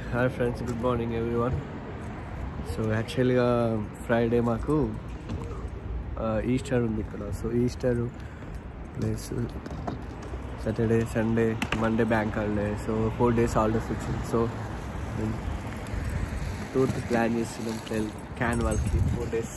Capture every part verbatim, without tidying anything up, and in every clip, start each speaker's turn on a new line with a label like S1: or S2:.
S1: Hi friends, good morning everyone. So actually uh, Friday మాకు Easter ఉంది ఇక్కడ. So Easter plus Saturday Sunday Monday bank holiday. So four days holidays వచ్చింది. So టూర్కి plan చేస్తున్నాం క్యాన్ వాళ్ళకి four days.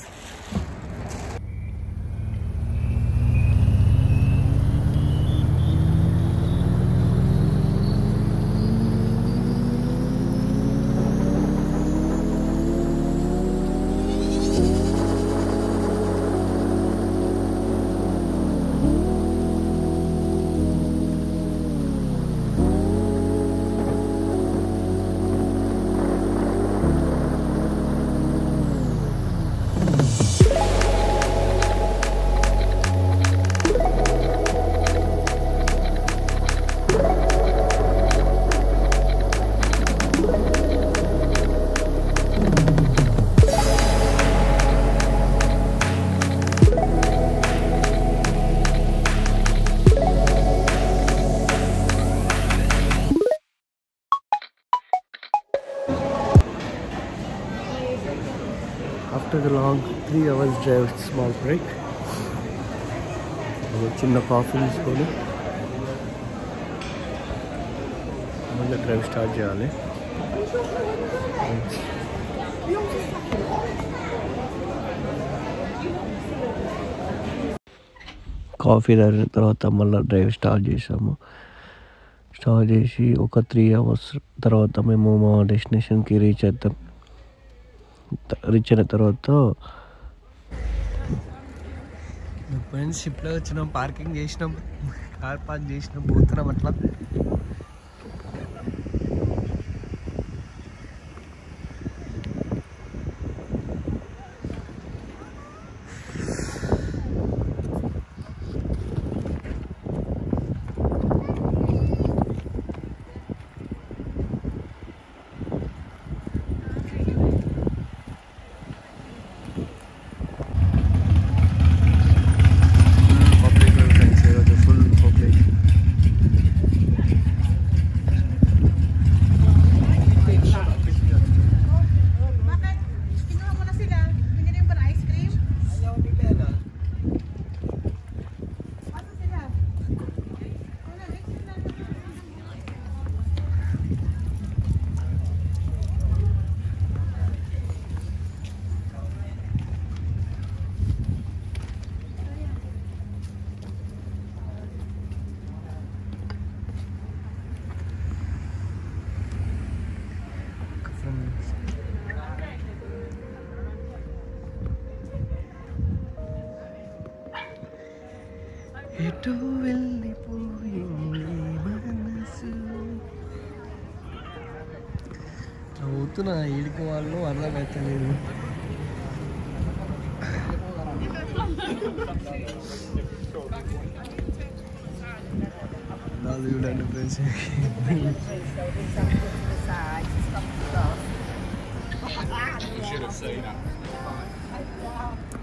S1: After the long three hours drive, small break. చిన్న coffee తీసుకొని మళ్ళీ డ్రైవ్ స్టార్ట్ చేయాలి. కాఫీ తాగిన తర్వాత మళ్ళీ డ్రైవ్ స్టార్ట్ చేసాము. స్టార్ట్ చేసి ఒక త్రీ అవర్స్ తర్వాత మేము మా డెస్టినేషన్కి రీచ్ అవుతాం. రీచ్ అయిన తర్వాత ఫ్రెండ్స్ షిప్లో వచ్చినాం, పార్కింగ్ చేసినాం, కార్ పార్క్ చేసినాం, పోతున్నాం అట్లా. ఎటు వెళ్ళిపోయింది మనసు చదువుతున్నా ఈడికి వాళ్ళు అర్థమవుతలేదు. నాలుగు చూడండి friends.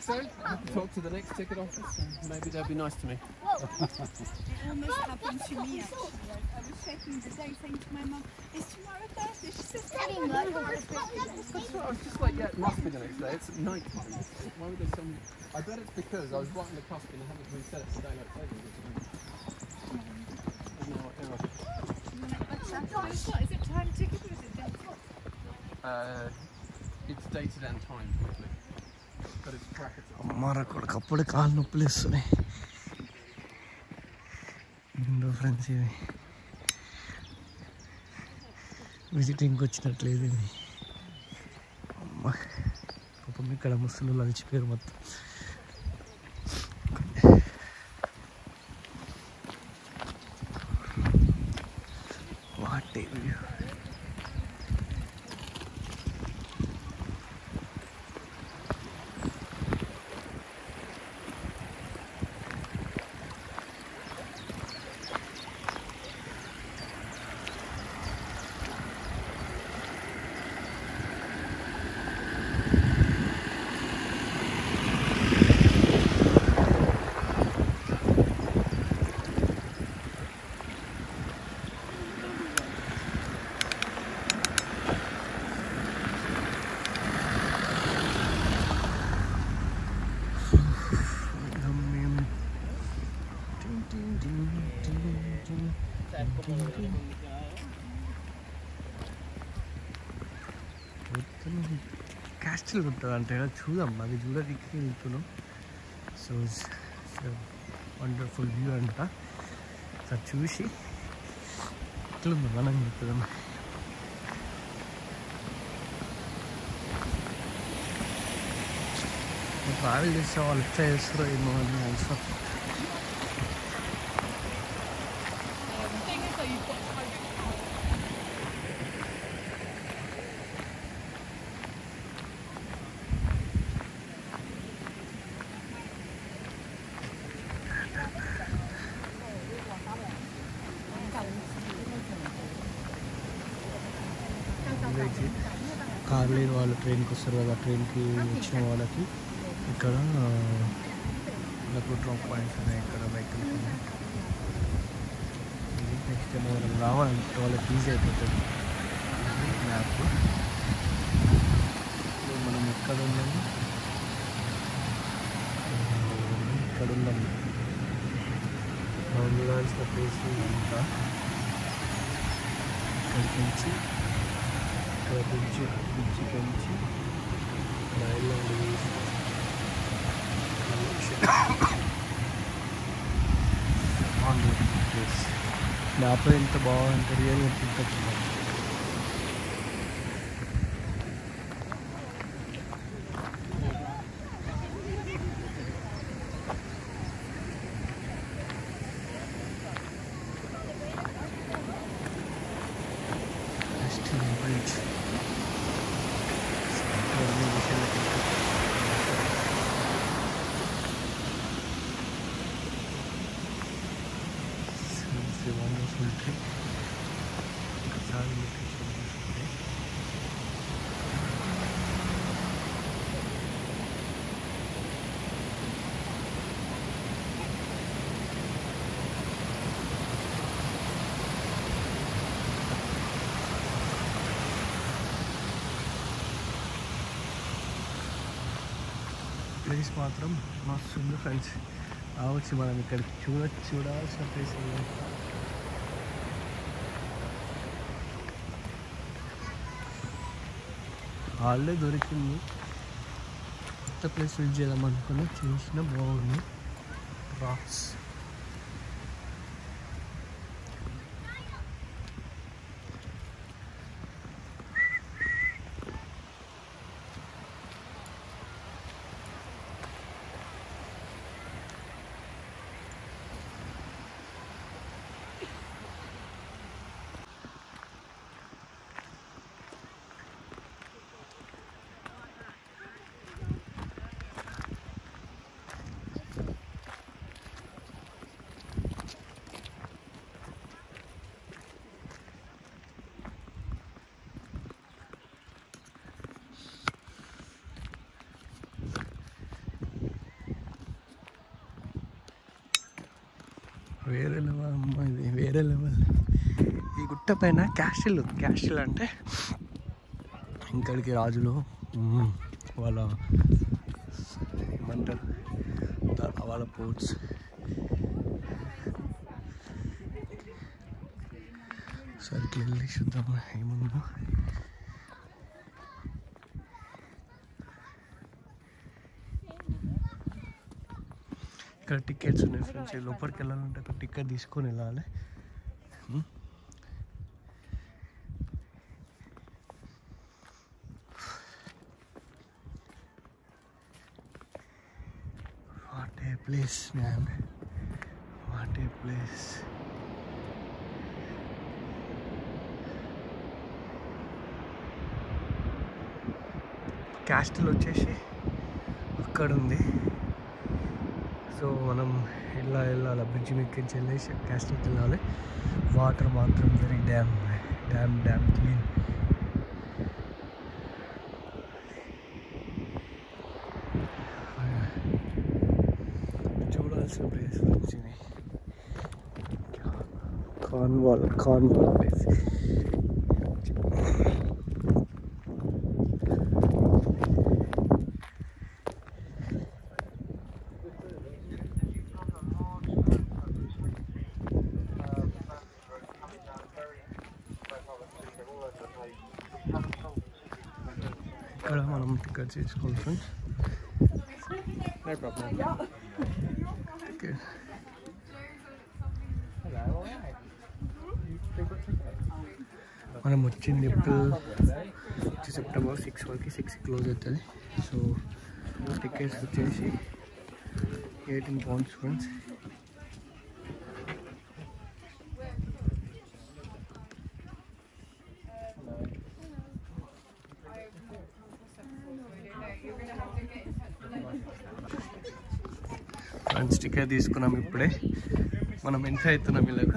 S2: so. I have to talk to the next ticket office and maybe they'll be nice to me.
S3: It almost happened to me actually. I, I was checking the day saying to my mum, is tomorrow Thursday? She says, studying like
S2: That's right, I was just like, yeah, it must be the next day. It's at night time. Why would they send me? I bet it's because I was right on the cusp and they haven't reset it to daylight savings. No, no.
S3: Is it time ticket or is it day?
S2: Uh, it's dated and timed, roughly. But it's brackets.
S1: అమ్మారా కొడుకు అప్పుడే కాళ్ళు నొప్పులు వేస్తున్నాయి. ఏంటో friends ఇది విజిటింగ్కి వచ్చినట్లేదు ఇది. అమ్మ పాపం ఇక్కడ ముసలు అలిచిపోయారు మొత్తం. What a view. క్యాస్టిల్ ఉంటుంది అంటే చూద్దాం, అది చూడడానికి వెళ్తున్నాం. సో వండర్ఫుల్ వ్యూ అంట. సార్ చూసి ఎట్లుంది మనం చెప్తాం. ట్రావెల్ చేసే వాళ్ళు ఎట్లా చేస్తారో ఏమో అని ఆల్సో. కార్ లేని వాళ్ళు ట్రైన్కి వస్తారు కదా, ట్రైన్కి వచ్చిన వాళ్ళకి ఇక్కడ నాకు డ్రాప్ పాయింట్స్ ఉన్నాయి, ఇక్కడ వెహికల్స్ ఉన్నాయి. నెక్స్ట్ టైం మనం రావాలంటే వాళ్ళకి ఈజీ అయిపోతుంది మ్యాప్. మనం ఎక్కడ ఉన్నాము, ఇక్కడ ఉన్నాము. మనం చూడాల్సిన ప్లేస్ అంతా ఇక్కడికి నుంచి బ్రిడ్జ్ బ్రిడ్జ్ నుంచి ఐలాండ్ ప్లేస్. మ్యాప్ ఎంత బాగుంటుంది, రియల్గా తింటుంది. బ్రిడ్జ్ ప్లేస్ మాత్రం మస్తు ఉంది ఫ్రెండ్స్. రావచ్చు మనం ఇక్కడికి చూడొచ్చు, చూడాల్సిన ప్లేస్. హాలిడే దొరికింది, కొత్త ప్లేస్ విజిట్ చేద్దాం అనుకున్నా, చూసిన బాగుంది. రాక్స్ వేరే లెవెల్ అమ్మ, ఇది వేరే లెవెల్. ఈ గుట్ట పైన క్యాస్టిల్ ఉంది. క్యాస్టిల్ అంటే ఇక్కడికి రాజులు వాళ్ళ ఏమంటారు వాళ్ళ పోర్ట్స్. సరికి వెళ్ళి చూద్దాం ఏముందో. ఇక్కడ టికెట్స్ ఉన్నాయి ఫ్రెండ్స్. లోపలికి వెళ్ళాలంటే ఒక టికెట్ తీసుకొని వెళ్ళాలి. What a place man, what a place. Castle వచ్చేసి అక్కడ ఉంది. సో మనం ఇలా వెళ్ళాలి, బ్రిడ్జ్ మీదకి వెళ్ళేసి క్యాస్టిల్కి వెళ్ళాలి. వాటర్ మాత్రం very damn damn damn clean. చూడాల్సిన ప్లేస్ వచ్చింది. Cornwall Cornwall place. ఇక్కడ మనం టికెట్ చేసుకోవాలి ఫ్రెండ్స్.
S2: No problem.
S1: Okay. మనం వచ్చింది ఏప్రిల్ సెప్టెంబర్ సిక్స్ వరకు, సిక్స్ క్లోజ్ అవుతుంది. సో టికెట్స్ వచ్చేసి eighteen pounds friends. Friends ticket తీసుకున్నాం ఇప్పుడే. మనం ఎంటర్ అవుతున్నాం ఇలాగ.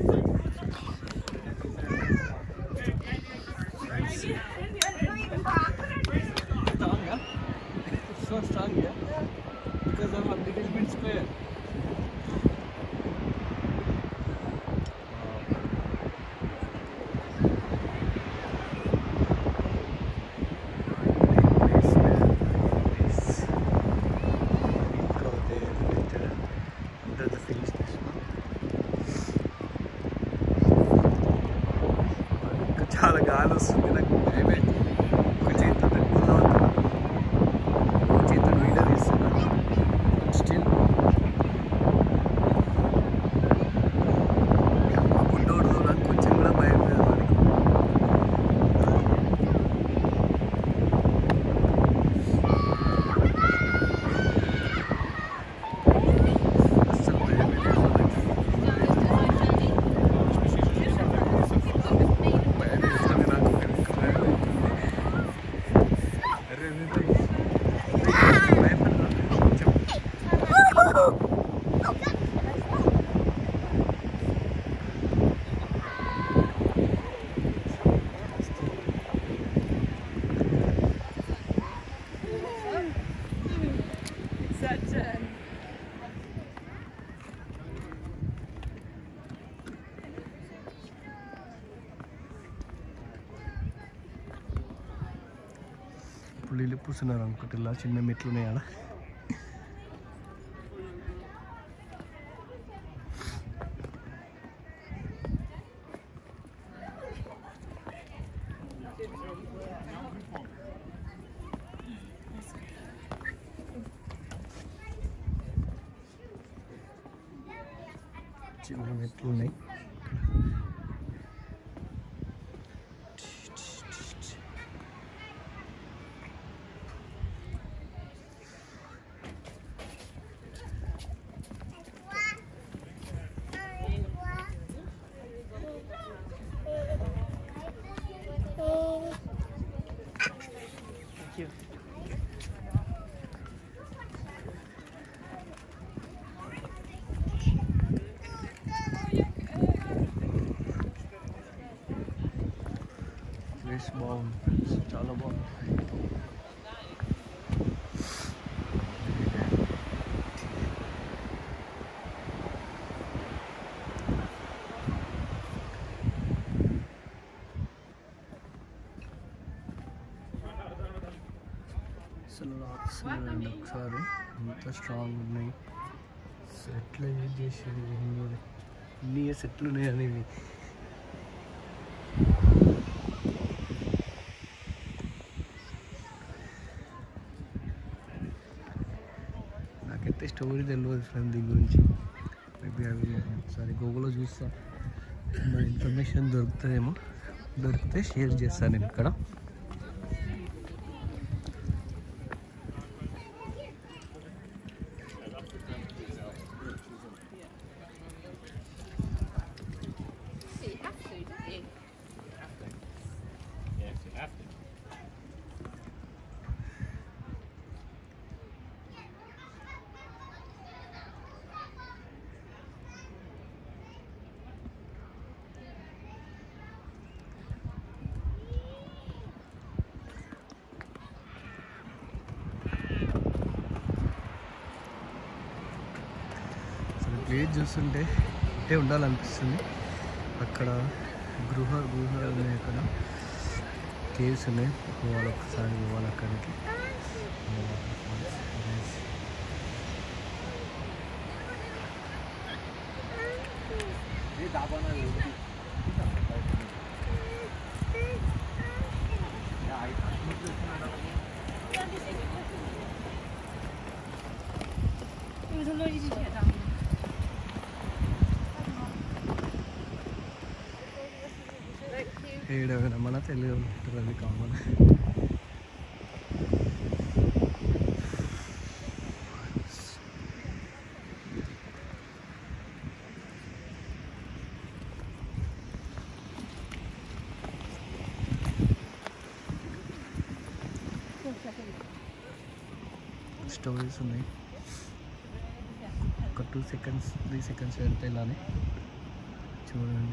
S2: So strong, yeah? Because I'm a little bit square. చాలా గాలి వస్తుంది నాకు. భయమే. ఒక చేతితో పెట్టుకుందాం అనుకున్నా, ఒక చేతితో వీడియో తీస్తున్నా. స్టిల్ ఆ గుండోడు నాకు కొంచెం కూడా భయం లేదు మనకి. అసలు భయమే లేదు మనకి. భయం వేస్తుంది నాకు. అరే భయపడదు కొంచెం.
S3: Such a
S1: ఇప్పుడు నీళ్ళు పూస్తున్నారు అనుకుంటే ఇలా చిన్న మెట్లు ఉన్నాయి ఆడ. చిన్న మెట్లు ఉన్నాయి. ప్లేస్ బాగుంది ఫ్రెండ్స్, చాలా బాగుంది. అసలు రాస్తున్నారండి ఒకసారి ఎంత స్ట్రాంగ్ ఉన్నాయి. ఎట్లా యూజ్ చేసేది ఇన్ని ఇయర్స్ ఎట్లున్నాయి అనేవి. నాకైతే స్టోరీ తెలియదు ఫ్రెండ్ దీని గురించి. మేబీ అవి ఒకసారి గూగుల్లో చూస్తా, మన ఇన్ఫర్మేషన్ దొరుకుతుందేమో. దొరికితే షేర్ చేస్తాను నేను ఇక్కడ. ప్లేస్ చూస్తుంటే ఇట్టే ఉండాలనిపిస్తుంది. అక్కడ గృహ గృహ ఉన్నాయి, అక్కడ కేవ్స్ ఉన్నాయి. పోవాలి ఒకసారి, పోవాలి అక్కడికి. ఏడవైనా మన తెలుగు ఉంటుంది కామన్. స్టోరీస్ ఉన్నాయి. ఒక టూ సెకండ్స్ త్రీ సెకండ్స్ వెళ్తే ఇలానే చూడండి.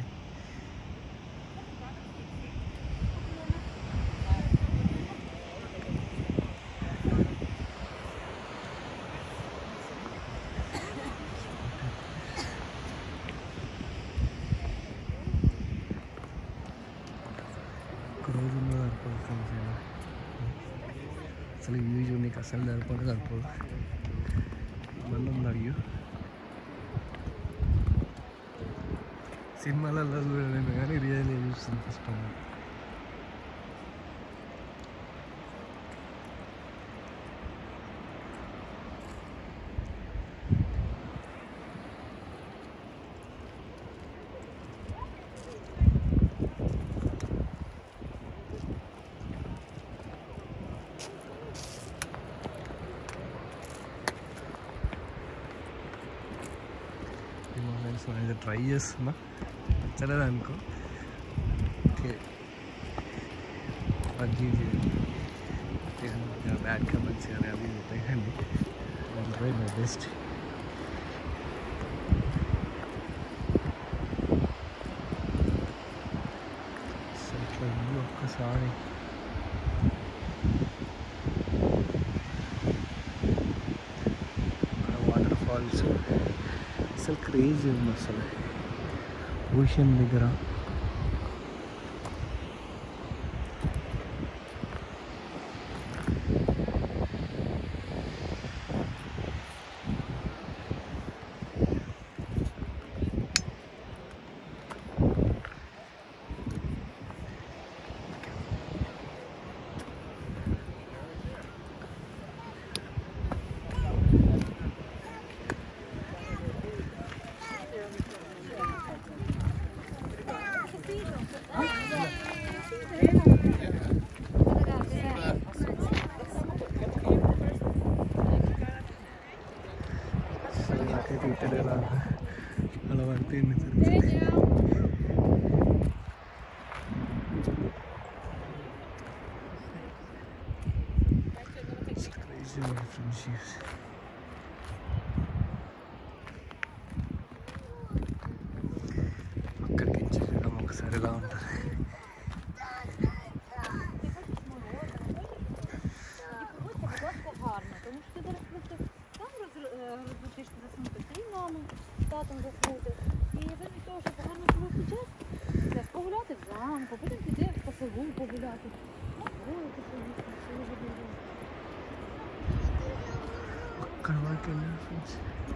S1: రోజుల్లో సరిపోతుంది అసలు. యూజ్ నీకు అసలు సరిపోదు సరిపోదు మళ్ళీ అడిగి సినిమాలలో చూడలేను కానీ రియల్ చూస్తుంది ఫస్ట్. ఇది ట్రై చేస్తున్నా, నచ్చలేదు అనుకో. ఓకే, బ్యాడ్ కమెంట్స్ కానీ అవి ఉంటాయి కానీ ట్రై మై బెస్ట్. ఇట్లా ఒక్కసారి వాటర్ ఫాల్స్ అసలు క్రేజీ ఉంది అసలు ఓషన్ దగ్గర. అలా పడితే ఫ్రెండ్షిప్స్. అక్కడికి చూడడం ఒకసారి ఎలా ఉంటుంది.
S4: Татом заснути. І замість того, щоб гарно провести час, зараз погуляти зранку, потім піде по селу погуляти. На вулиці поїхати, що вже буде.
S1: అక్కడ వరకు వెళ్ళాను ఫ్రెండ్స్.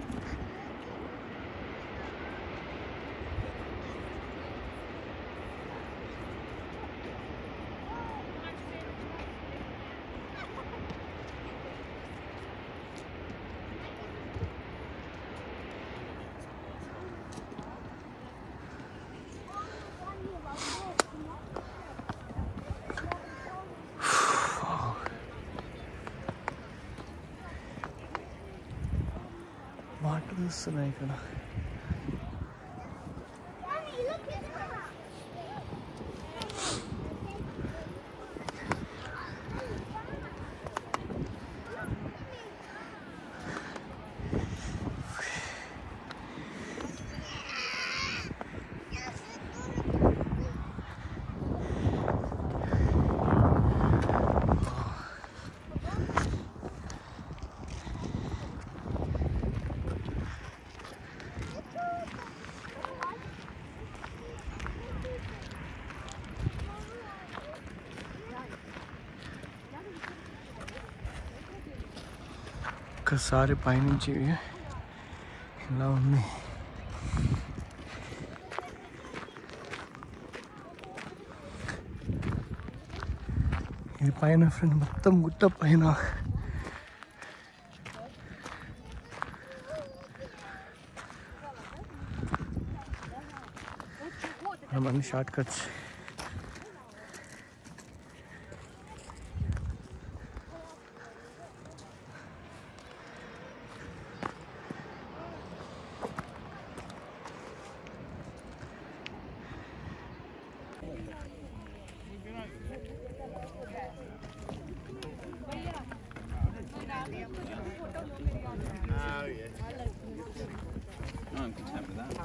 S1: వాటర్ వస్తున్నాయి ఇక్కడ. ఒక్కసారి పైనుంచి ఇలా ఉంది. ఇది పైన ఫ్రెండ్ మొత్తం గుట్ట పైన. మన shortcuts.
S2: I'm content with that.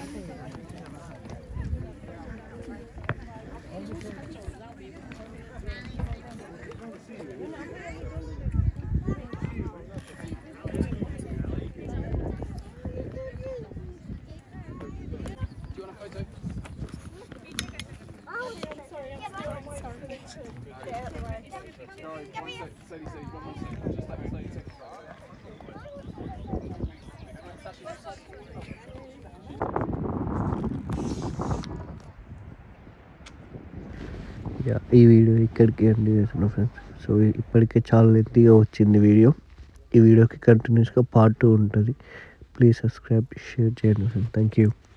S1: ఈ వీడియో ఇక్కడికి ఎండ్ చేస్తున్నా ఫ్రెండ్స్. సో ఇప్పటికే చాలా లెంతీగా వచ్చింది వీడియో. ఈ వీడియోకి కంటిన్యూస్గా పార్ట్ టూ ఉంటుంది. ప్లీజ్ సబ్స్క్రైబ్, షేర్ చేయండి ఫ్రెండ్స్. Thank you.